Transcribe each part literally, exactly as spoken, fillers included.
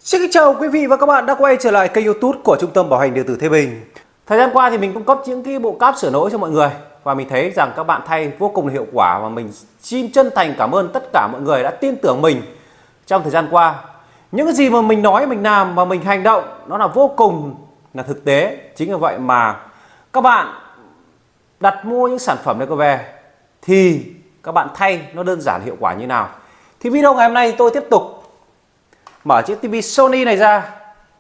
Xin kính chào quý vị và các bạn đã quay trở lại kênh YouTube của Trung tâm Bảo hành điện tử Thế Bình. Thời gian qua thì mình cung cấp những cái bộ cáp sửa nỗi cho mọi người và mình thấy rằng các bạn thay vô cùng hiệu quả, và mình xin chân thành cảm ơn tất cả mọi người đã tin tưởng mình trong thời gian qua. Những cái gì mà mình nói, mình làm và mình hành động nó là vô cùng là thực tế. Chính vì vậy mà các bạn đặt mua những sản phẩm này có về thì các bạn thay nó đơn giản hiệu quả như nào. Thì video ngày hôm nay tôi tiếp tục mở chiếc tivi Sony này ra.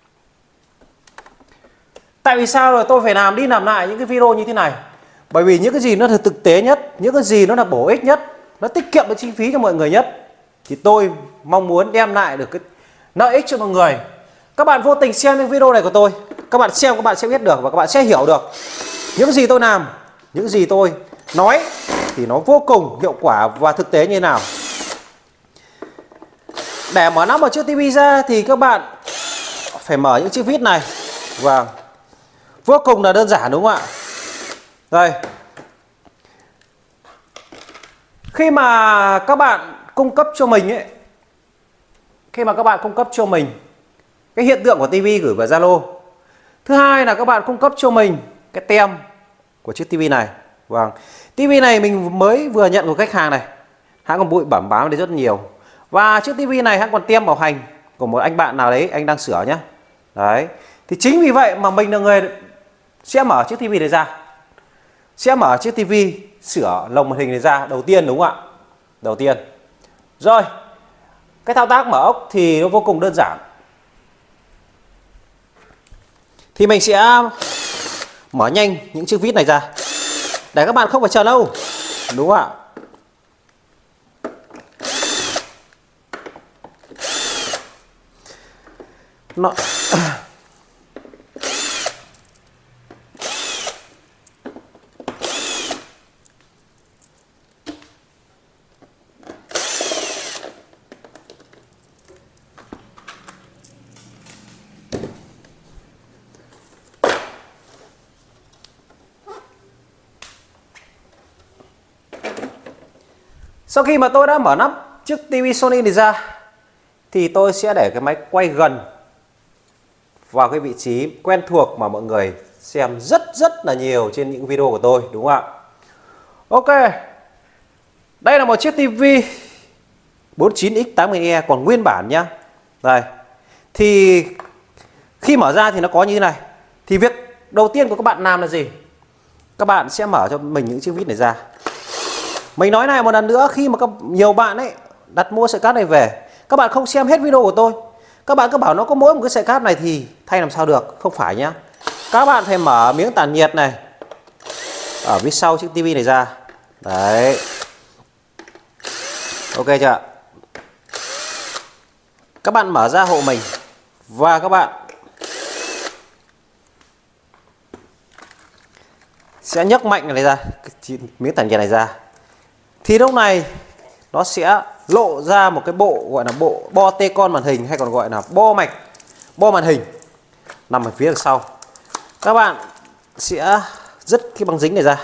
Tại vì sao rồi tôi phải làm đi làm lại những cái video như thế này? Bởi vì những cái gì nó là thực tế nhất, những cái gì nó là bổ ích nhất, nó tiết kiệm được chi phí cho mọi người nhất, thì tôi mong muốn đem lại được cái lợi ích cho mọi người. Các bạn vô tình xem những video này của tôi, các bạn xem các bạn sẽ biết được và các bạn sẽ hiểu được những gì tôi làm, những gì tôi nói thì nó vô cùng hiệu quả và thực tế như thế nào. Để mở nắp một chiếc tivi ra thì các bạn phải mở những chiếc vít này, và vô cùng là đơn giản đúng không ạ? Đây, khi mà các bạn cung cấp cho mình ấy, khi mà các bạn cung cấp cho mình cái hiện tượng của tivi gửi vào Zalo. Thứ hai là các bạn cung cấp cho mình cái tem của chiếc tivi này. Vâng, tivi này mình mới vừa nhận của khách hàng này, hãng còn bụi bẩm bám đây rất nhiều. Và chiếc tivi này hãng còn tem bảo hành của một anh bạn nào đấy, anh đang sửa nhé. Đấy, thì chính vì vậy mà mình là người sẽ mở chiếc tivi này ra, sẽ mở chiếc tivi sửa lồng màn hình này ra đầu tiên, đúng không ạ? Đầu tiên. Rồi, cái thao tác mở ốc thì nó vô cùng đơn giản. Thì mình sẽ mở nhanh những chiếc vít này ra để các bạn không phải chờ lâu, đúng không ạ? Nó... Sau khi mà tôi đã mở nắp chiếc tivi Sony này ra thì tôi sẽ để cái máy quay gần vào cái vị trí quen thuộc mà mọi người xem rất rất là nhiều trên những video của tôi, đúng không ạ? Ok, đây là một chiếc tivi bốn mươi chín x tám mươi e còn nguyên bản nhá. Đây, thì khi mở ra thì nó có như thế này. Thì việc đầu tiên của các bạn làm là gì? Các bạn sẽ mở cho mình những chiếc vít này ra. Mình nói này một lần nữa, khi mà các, nhiều bạn ấy đặt mua sợi cáp này về, các bạn không xem hết video của tôi, các bạn cứ bảo nó có mỗi một cái sợi cáp này thì thay làm sao được. Không phải nhá, các bạn phải mở miếng tản nhiệt này ở phía sau chiếc tivi này ra. Đấy, ok chưa? Các bạn mở ra hộ mình và các bạn sẽ nhấc mạnh cái này ra, cái miếng tản nhiệt này ra. Thì lúc này nó sẽ lộ ra một cái bộ gọi là bộ bo tê con màn hình, hay còn gọi là bo mạch bo màn hình nằm ở phía đằng sau. Các bạn sẽ dứt cái băng dính này ra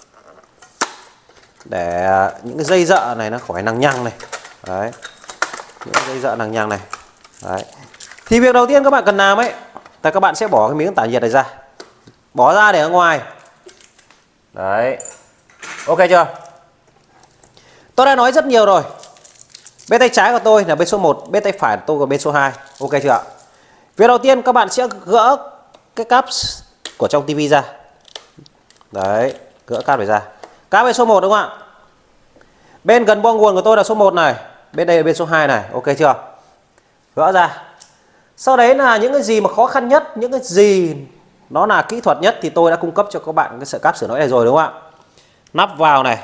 để những cái dây dợ này nó khỏi lằng nhằng này. Đấy, những cái dây dợ lằng nhằng này. Đấy, thì việc đầu tiên các bạn cần làm ấy là các bạn sẽ bỏ cái miếng tản nhiệt này ra, bỏ ra để ở ngoài. Đấy, ok chưa? Tôi đã nói rất nhiều rồi. Bên tay trái của tôi là bên số một, bên tay phải của tôi là bên số hai. Ok chưa ạ? Việc đầu tiên các bạn sẽ gỡ cái cáp của trong tivi ra. Đấy, gỡ cáp này ra. Cáp bên số một, đúng không ạ? Bên gần bo nguồn của tôi là số một này, bên đây là bên số hai này. Ok chưa? Gỡ ra. Sau đấy là những cái gì mà khó khăn nhất, những cái gì nó là kỹ thuật nhất thì tôi đã cung cấp cho các bạn cái sợi cáp sửa nỗi này rồi, đúng không ạ? Nắp vào này.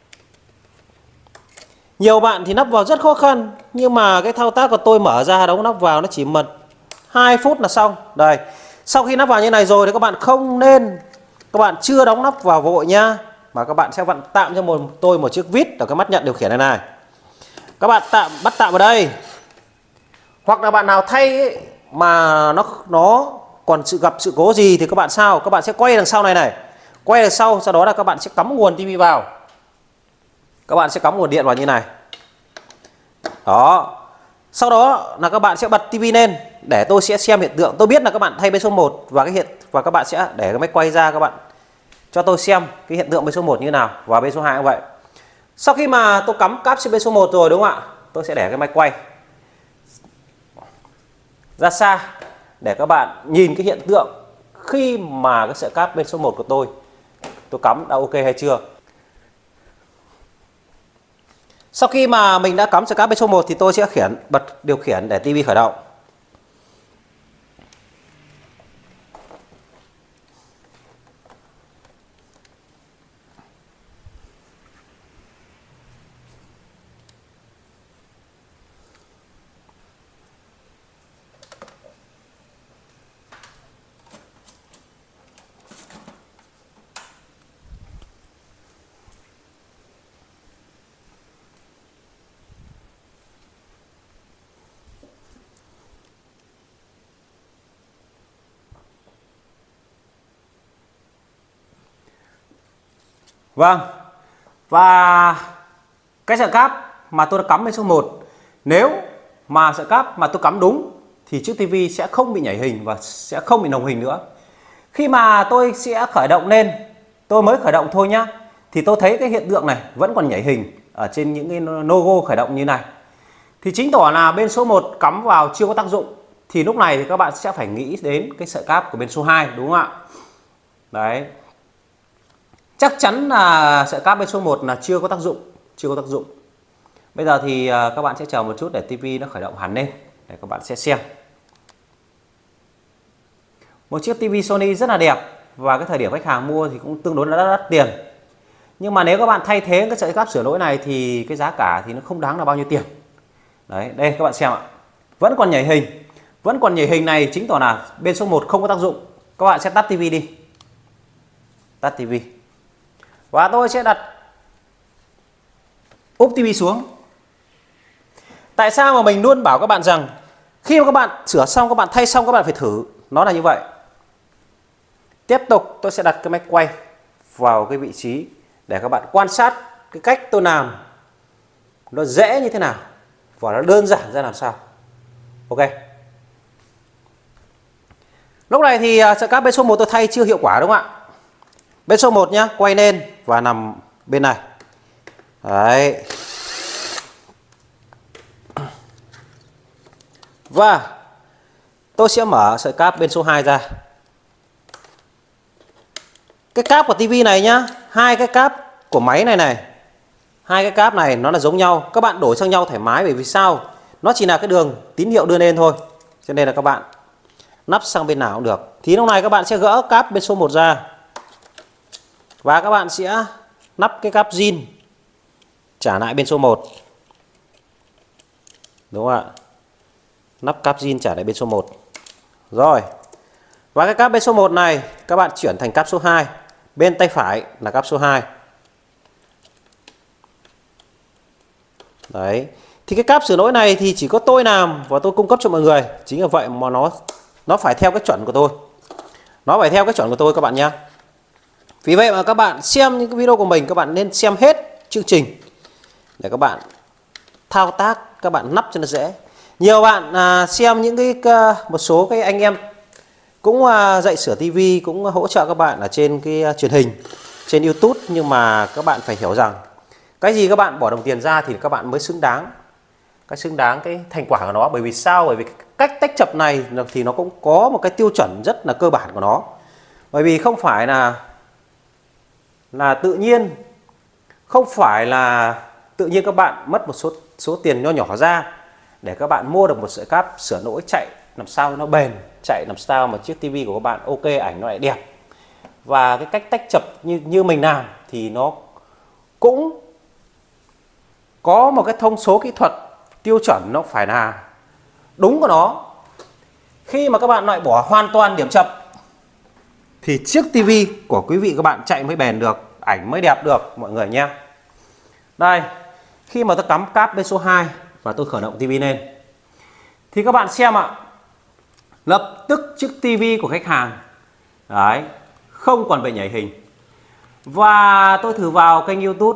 Nhiều bạn thì nắp vào rất khó khăn, nhưng mà cái thao tác của tôi mở ra đóng nắp vào nó chỉ mất hai phút là xong. Đây, sau khi nắp vào như này rồi thì các bạn không nên, các bạn chưa đóng nắp vào vội nhá, mà các bạn sẽ vặn tạm cho một, tôi một chiếc vít ở cái mắt nhận điều khiển này này. Các bạn tạm bắt tạm vào đây. Hoặc là bạn nào thay ấy, mà nó nó còn sự gặp sự cố gì thì các bạn sao? Các bạn sẽ quay đằng sau này này, quay đằng sau, sau đó là các bạn sẽ cắm nguồn tivi vào. Các bạn sẽ cắm nguồn điện vào như này. Đó. Sau đó là các bạn sẽ bật tivi lên. để tôi sẽ xem hiện tượng. Tôi biết là các bạn thay bên số một và cái hiện và các bạn sẽ để cái máy quay ra, các bạn cho tôi xem cái hiện tượng bên số một như nào và bên số hai cũng vậy. Sau khi mà tôi cắm cáp trên bên số một rồi đúng không ạ? Tôi sẽ để cái máy quay ra xa để các bạn nhìn cái hiện tượng khi mà cái sợi cáp bên số một của tôi tôi cắm đã ok hay chưa. Sau khi mà mình đã cắm sợi cáp bên số một thì tôi sẽ khiển bật điều khiển để tivi khởi động. Vâng, và cái sợi cáp mà tôi đã cắm bên số một, nếu mà sợi cáp mà tôi cắm đúng thì chiếc tivi sẽ không bị nhảy hình và sẽ không bị nồng hình nữa. Khi mà tôi sẽ khởi động lên, tôi mới khởi động thôi nhá, thì tôi thấy cái hiện tượng này vẫn còn nhảy hình ở trên những cái logo khởi động như này, thì chính tỏ là bên số một cắm vào chưa có tác dụng. Thì lúc này thì các bạn sẽ phải nghĩ đến cái sợi cáp của bên số hai, đúng không ạ? Đấy, chắc chắn là sợi cáp bên số một là chưa có tác dụng, chưa có tác dụng. Bây giờ thì các bạn sẽ chờ một chút để tivi nó khởi động hẳn lên để các bạn sẽ xem. Một chiếc tivi Sony rất là đẹp và cái thời điểm khách hàng mua thì cũng tương đối là đắt, đắt tiền. Nhưng mà nếu các bạn thay thế cái sợi cáp sửa lỗi này thì cái giá cả thì nó không đáng là bao nhiêu tiền. Đấy, đây các bạn xem ạ, vẫn còn nhảy hình, vẫn còn nhảy hình này chính tỏ là bên số một không có tác dụng. Các bạn sẽ tắt tivi đi, tắt tivi. Và tôi sẽ đặt úp tivi xuống. Tại sao mà mình luôn bảo các bạn rằng khi mà các bạn sửa xong, các bạn thay xong, các bạn phải thử, nó là như vậy. Tiếp tục tôi sẽ đặt cái máy quay vào cái vị trí để các bạn quan sát cái cách tôi làm nó dễ như thế nào và nó đơn giản ra làm sao. Ok. Lúc này thì sợi cáp bên số một tôi thay chưa hiệu quả, đúng không ạ? Bên số một nhá, quay lên và nằm bên này. Đấy. Và tôi sẽ mở sợi cáp bên số hai ra. Cái cáp của tivi này nhá, hai cái cáp của máy này này, hai cái cáp này nó là giống nhau. Các bạn đổi sang nhau thoải mái, bởi vì sao? Nó chỉ là cái đường tín hiệu đưa lên thôi. Cho nên là các bạn nắp sang bên nào cũng được. Thì lúc này các bạn sẽ gỡ cáp bên số một ra. Và các bạn sẽ nắp cái cáp zin trả lại bên số một. Đúng không ạ? Nắp cáp zin trả lại bên số một. Rồi. Và cái cáp bên số một này các bạn chuyển thành cáp số hai. Bên tay phải là cáp số hai. Đấy. Thì cái cáp sửa lỗi này thì chỉ có tôi làm và tôi cung cấp cho mọi người. Chính là vậy mà nó nó phải theo cái chuẩn của tôi. Nó phải theo cái chuẩn của tôi các bạn nhé. Vì vậy mà các bạn xem những cái video của mình, các bạn nên xem hết chương trình để các bạn thao tác, các bạn nắp cho nó dễ. Nhiều bạn à, xem những cái một số cái anh em cũng à, dạy sửa tivi, cũng hỗ trợ các bạn ở trên cái truyền hình, trên YouTube, nhưng mà các bạn phải hiểu rằng cái gì các bạn bỏ đồng tiền ra thì các bạn mới xứng đáng, cái xứng đáng cái thành quả của nó. Bởi vì sao? Bởi vì cách tách chập này thì nó cũng có một cái tiêu chuẩn rất là cơ bản của nó. Bởi vì không phải là là tự nhiên, không phải là tự nhiên các bạn mất một số số tiền nho nhỏ ra để các bạn mua được một sợi cáp sửa lỗi chạy làm sao nó bền, chạy làm sao mà chiếc tivi của các bạn ok, ảnh nó lại đẹp. Và cái cách tách chập như như mình làm thì nó cũng có một cái thông số kỹ thuật tiêu chuẩn, nó phải là đúng của nó. Khi mà các bạn loại bỏ hoàn toàn điểm chập thì chiếc tivi của quý vị các bạn chạy mới bền được, ảnh mới đẹp được mọi người nhé. Đây, khi mà tôi cắm cáp bên số hai và tôi khởi động tivi lên thì các bạn xem ạ, lập tức chiếc tivi của khách hàng đấy không còn bị nhảy hình. Và tôi thử vào kênh YouTube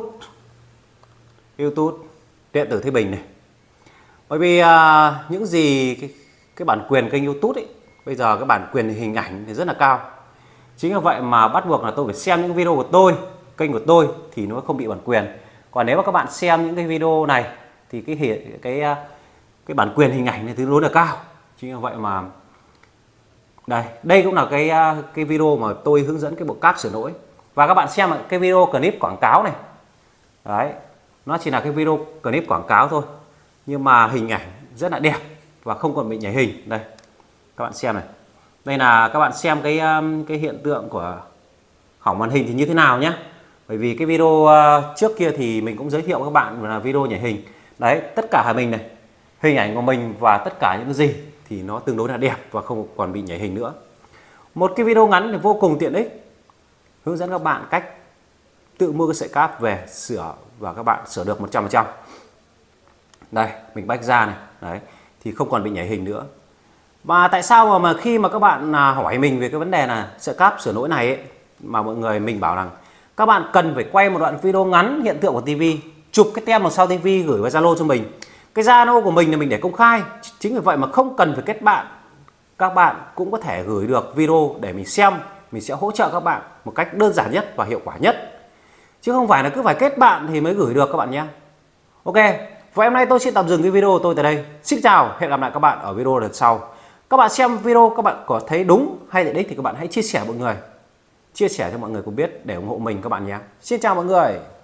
YouTube Điện tử Thế Bình này. Bởi vì à, những gì cái, cái bản quyền kênh YouTube ấy, bây giờ cái bản quyền hình ảnh thì rất là cao. Chính vì vậy mà bắt buộc là tôi phải xem những video của tôi, kênh của tôi thì nó không bị bản quyền. Còn nếu mà các bạn xem những cái video này thì cái cái cái, cái bản quyền hình ảnh này thì nó là cao. Chính vì vậy mà đây, đây cũng là cái cái video mà tôi hướng dẫn cái bộ cáp sửa lỗi. Và các bạn xem cái video clip quảng cáo này. Đấy, nó chỉ là cái video clip quảng cáo thôi. Nhưng mà hình ảnh rất là đẹp và không còn bị nhảy hình. Đây, các bạn xem này. Đây là các bạn xem cái cái hiện tượng của hỏng màn hình thì như thế nào nhé. Bởi vì cái video trước kia thì mình cũng giới thiệu các bạn là video nhảy hình. Đấy, tất cả mình này, hình ảnh của mình và tất cả những gì thì nó tương đối là đẹp và không còn bị nhảy hình nữa. Một cái video ngắn thì vô cùng tiện ích, hướng dẫn các bạn cách tự mua cái sợi cáp về sửa và các bạn sửa được một trăm phần trăm. Đây, mình bách ra này, đấy, thì không còn bị nhảy hình nữa. Và tại sao mà, mà khi mà các bạn hỏi mình về cái vấn đề là sợi cáp sửa lỗi này ấy, mà mọi người mình bảo rằng các bạn cần phải quay một đoạn video ngắn hiện tượng của tivi, chụp cái tem màu sau tivi gửi vào Zalo cho mình. Cái Zalo của mình là mình để công khai, chính vì vậy mà không cần phải kết bạn. Các bạn cũng có thể gửi được video để mình xem, mình sẽ hỗ trợ các bạn một cách đơn giản nhất và hiệu quả nhất. Chứ không phải là cứ phải kết bạn thì mới gửi được các bạn nhé. Ok, và hôm nay tôi sẽ tạm dừng cái video của tôi tại đây. Xin chào, hẹn gặp lại các bạn ở video lần sau. Các bạn xem video các bạn có thấy đúng hay lợi ích thì các bạn hãy chia sẻ mọi người. Chia sẻ cho mọi người cùng biết để ủng hộ mình các bạn nhé. Xin chào mọi người.